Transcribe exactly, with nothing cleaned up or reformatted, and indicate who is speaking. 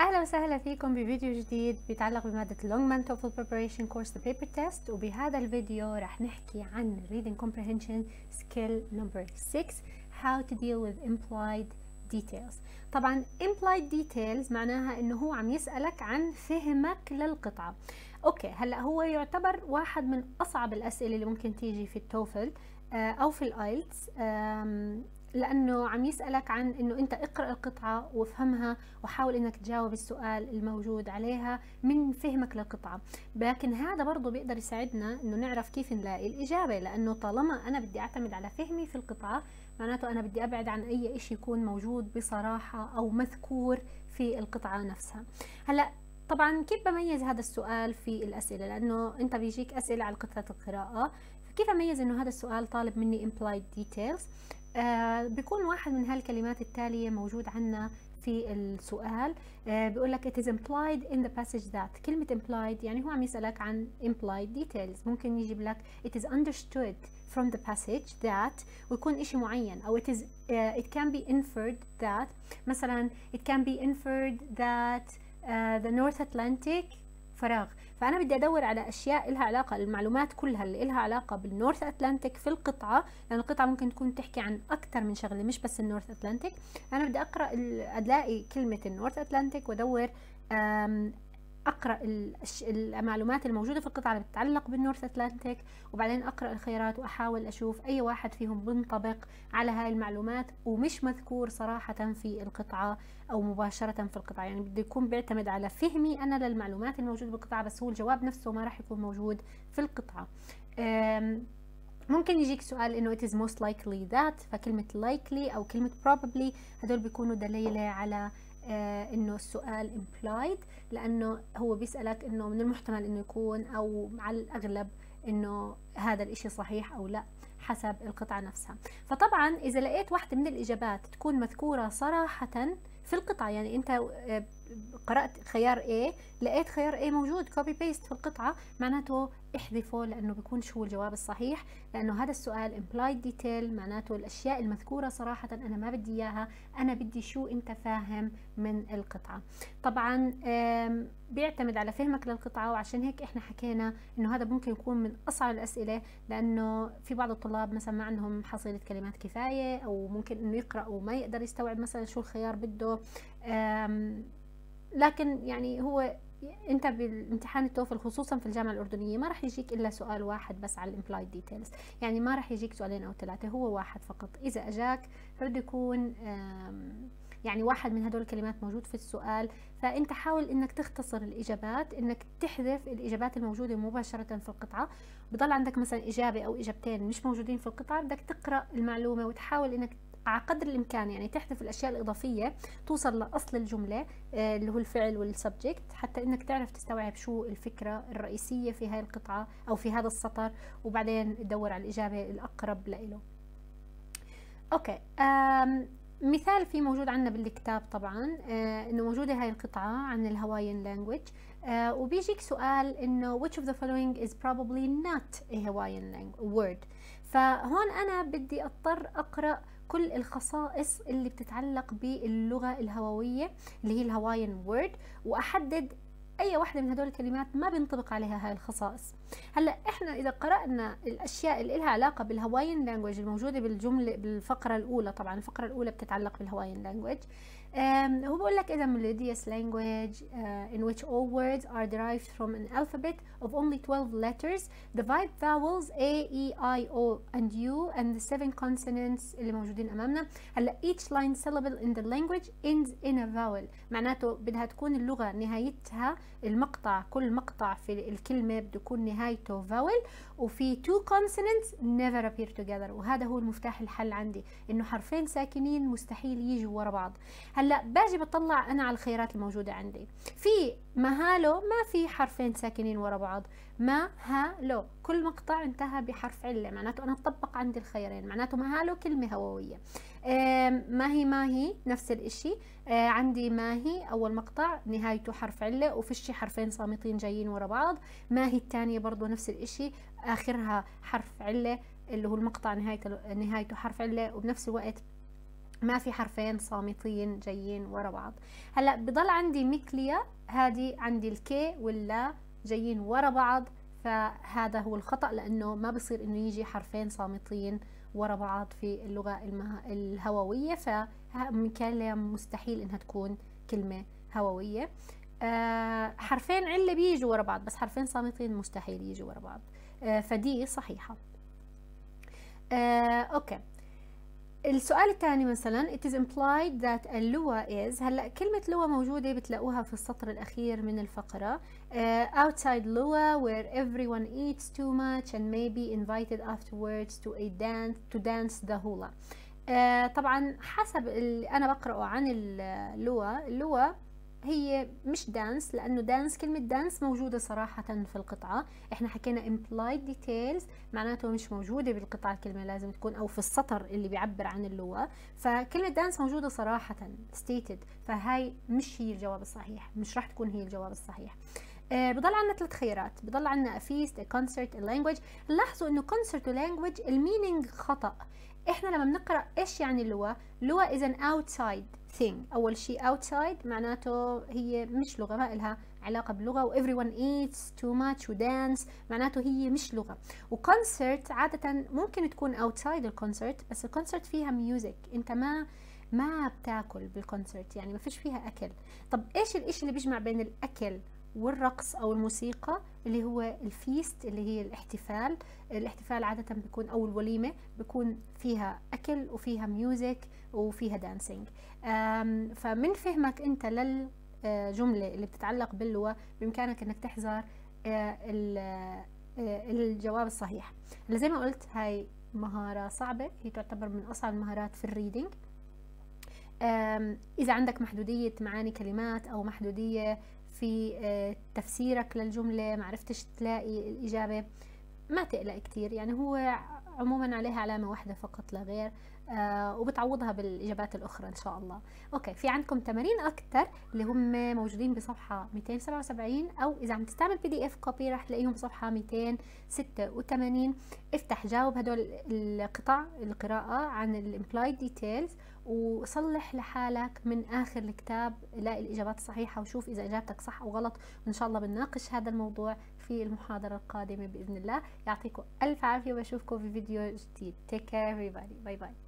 Speaker 1: أهلا وسهلا فيكم بفيديو جديد بيتعلق بمادة Longman TOEFL Preparation Course The Paper Test. وبهذا الفيديو رح نحكي عن Reading Comprehension Skill number six How to deal with implied details. طبعا implied details معناها انه هو عم يسألك عن فهمك للقطعة. اوكي، هلا هو يعتبر واحد من اصعب الاسئلة اللي ممكن تيجي في التوفل او في الايلتس، لأنه عم يسألك عن إنه أنت اقرأ القطعة وافهمها وحاول إنك تجاوب السؤال الموجود عليها من فهمك للقطعة. لكن هذا برضو بيقدر يساعدنا إنه نعرف كيف نلاقي الإجابة، لأنه طالما أنا بدي أعتمد على فهمي في القطعة معناته أنا بدي أبعد عن أي إشي يكون موجود بصراحة أو مذكور في القطعة نفسها. هلأ طبعا كيف بميز هذا السؤال في الأسئلة؟ لأنه أنت بيجيك أسئلة على قطعة القراءة، فكيف أميز إنه هذا السؤال طالب مني implied details؟ آه بيكون واحد من هالكلمات التالية موجود عنا في السؤال. آه بيقول لك it is implied in the passage that. كلمة implied يعني هو عم يسألك عن implied details. ممكن يجيب لك it is understood from the passage that ويكون إشي معين، أو it is uh, it can be inferred that. مثلا it can be inferred that uh, the North Atlantic فراغ. فأنا بدي أدور على أشياء إلها علاقة، المعلومات كلها اللي إلها علاقة بالنورث أتلانتيك في القطعة، لأن القطعة ممكن تكون تحكي عن أكثر من شغلة مش بس النورث أتلانتيك. أنا بدي أقرأ ألاقي كلمة النورث أتلانتيك وأدور أقرأ المعلومات الموجودة في القطعة اللي بتتعلق بالنورث أتلانتيك، وبعدين أقرأ الخيارات وأحاول أشوف أي واحد فيهم بنطبق على هاي المعلومات ومش مذكور صراحة في القطعة أو مباشرة في القطعة. يعني بده يكون بيعتمد على فهمي أنا للمعلومات الموجودة بالقطعة، بس هو الجواب نفسه ما راح يكون موجود في القطعة. ممكن يجيك سؤال إنه it is most likely that، فكلمة likely أو كلمة probably هدول بيكونوا دليلة على آه انه السؤال implied، لانه هو بيسألك انه من المحتمل انه يكون او على الاغلب انه هذا الاشي صحيح او لا حسب القطعة نفسها. فطبعا اذا لقيت واحدة من الاجابات تكون مذكورة صراحة في القطعة، يعني انت قرأت خيار A لقيت خيار A موجود copy paste في القطعة، معناته احذفه لانه بيكونش هو الجواب الصحيح، لانه هذا السؤال implied detail معناته الاشياء المذكورة صراحة انا ما بدي اياها، انا بدي شو انت فاهم من القطعة. طبعا بيعتمد على فهمك للقطعة، وعشان هيك احنا حكينا انه هذا ممكن يكون من اصعب الاسئلة، لانه في بعض الطلاب مثلا ما عندهم حصيلة كلمات كفاية، او ممكن انه يقرأ وما يقدر يستوعب مثلا شو الخيار بده. لكن يعني هو انت بالامتحان التوفل خصوصا في الجامعه الاردنيه ما راح يجيك الا سؤال واحد بس على الامبلايد ديتيلز، يعني ما راح يجيك سؤالين او ثلاثه، هو واحد فقط. اذا اجاك فبده يكون يعني واحد من هدول الكلمات موجود في السؤال، فانت حاول انك تختصر الاجابات، انك تحذف الاجابات الموجوده مباشره في القطعه. بضل عندك مثلا اجابه او اجابتين مش موجودين في القطعه، بدك تقرا المعلومه وتحاول انك على قدر الامكان يعني تحذف الاشياء الاضافيه، توصل لاصل الجمله اللي هو الفعل والسبجكت، حتى انك تعرف تستوعب شو الفكره الرئيسيه في هاي القطعه او في هذا السطر، وبعدين تدور على الاجابه الاقرب له. اوكي، مثال في موجود عندنا بالكتاب طبعا آه انه موجوده هاي القطعه عن الهوايان لانجويج، آه وبيجيك سؤال انه which of the following is probably not a Hawaiian word. فهون انا بدي اضطر اقرا كل الخصائص اللي بتتعلق باللغه الهوويه اللي هي الهوايان وورد، واحدد اي واحده من هدول الكلمات ما بينطبق عليها هاي الخصائص. هلا احنا اذا قرانا الاشياء اللي لها علاقه بالهوايان لانجويج الموجوده بالجمله بالفقره الاولى، طبعا الفقره الاولى بتتعلق بالهوايان لانجويج، هو بقول لك إذا melodious language uh, in which all words are derived from an alphabet of only twelve letters, divide vowels A, E, I, O and U and the seven consonants اللي موجودين أمامنا. هلا each line syllable in the language ends in a vowel، معناته بدها تكون اللغة نهايتها المقطع، كل مقطع في الكلمة بده يكون نهايته vowel، وفي two consonants never appear together. وهذا هو المفتاح الحل عندي، إنه حرفين ساكنين مستحيل يجوا ورا بعض. هلا باجي بطلع انا على الخيارات الموجوده عندي، في مهالو ما في حرفين ساكنين ورا بعض، ما ها لو كل مقطع انتهى بحرف عله، معناته انا اطبق عندي الخيارين، معناته مهالو كلمه هوويه. ماهي ماهي نفس الاشي، عندي ماهي اول مقطع نهايته حرف عله وفيش حرفين صامتين جايين ورا بعض. ماهي الثانيه برضو نفس الاشي اخرها حرف عله اللي هو المقطع نهايته نهايته حرف عله، وبنفس الوقت ما في حرفين صامتين جايين ورا بعض. هلا بضل عندي ميكليا، هذه عندي الكي واللا جايين ورا بعض، فهذا هو الخطأ، لأنه ما بصير إنه يجي حرفين صامتين ورا بعض في اللغة المه... الهووية، فميكاليا مستحيل إنها تكون كلمة هووية. آه حرفين علة بيجوا ورا بعض، بس حرفين صامتين مستحيل يجوا ورا بعض. آه فدي صحيحة. آه أوكي. السؤال الثاني مثلا it is implied that اللغة is، هلا كلمة لغة موجودة بتلاقوها في السطر الأخير من الفقرة. uh, outside لغة where everyone eats too much and may be invited afterwards to a dance to dance the hula. uh, طبعا حسب اللي أنا بقرأه عن اللغة، اللغة هي مش دانس، لأنه دانس كلمة دانس موجودة صراحة في القطعة. احنا حكينا implied details معناته مش موجودة بالقطعة الكلمة، لازم تكون أو في السطر اللي بيعبر عن اللغة. فكلمة دانس موجودة صراحة stated، فهاي مش هي الجواب الصحيح، مش راح تكون هي الجواب الصحيح. آه بضل عنا ثلاث خيارات، بضل عنا a feast a concert a language. لاحظوا انه concert و language المينينج خطأ. احنا لما بنقرأ ايش يعني اللغة؟ لغة is an outside thing. اول شيء outside معناته هي مش لغة، ما لها علاقة باللغة. و everyone eats too much و dance معناته هي مش لغة. وكونسرت عادة ممكن تكون outside الكونسرت، بس الكونسرت فيها ميوزك، انت ما ما بتاكل بالكونسرت، يعني ما فيش فيها اكل. طب ايش الاشي اللي بيجمع بين الاكل والرقص او الموسيقى؟ اللي هو الفيست، اللي هي الاحتفال. الاحتفال عادة بيكون او الوليمة بيكون فيها اكل وفيها ميوزك وفيها دانسينج. فمن فهمك انت للجملة اللي بتتعلق باللغة بامكانك انك تحذر الجواب الصحيح. اللي زي ما قلت هاي مهارة صعبة، هي تعتبر من اصعب المهارات في الريدينج. اذا عندك محدودية معاني كلمات او محدودية في تفسيرك للجملة، معرفتش تلاقي الإجابة، ما تقلق كتير، يعني هو عموما عليها علامة واحدة فقط لا غير، آه وبتعوضها بالإجابات الأخرى إن شاء الله. أوكي، في عندكم تمارين أكتر اللي هم موجودين بصفحة مئتين وسبعة وسبعين، أو إذا عم تستعمل بي دي إف كوبي راح تلاقيهم بصفحة مئتين وستة وثمانين. افتح جاوب هدول القطع القراءة عن الامبلايد ديتيلز، وصلح لحالك من آخر الكتاب لاقي الإجابات الصحيحة، وشوف إذا إجابتك صح أو غلط. وإن شاء الله بنناقش هذا الموضوع في المحاضرة القادمة بإذن الله. يعطيكم ألف عافية وبشوفكم في فيديو جديد. Take care everybody. باي باي.